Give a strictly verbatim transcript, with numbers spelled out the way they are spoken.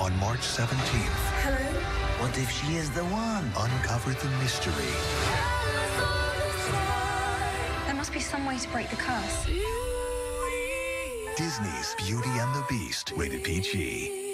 on March seventeenth. Hello? What if she is the one? Uncover the mystery. There must be some way to break the curse. Disney's Beauty and the Beast, rated P G.